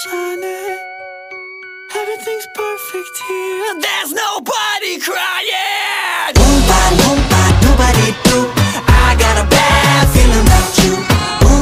shining. Everything's perfect here. There's nobody crying. Nobody, nobody, nobody do.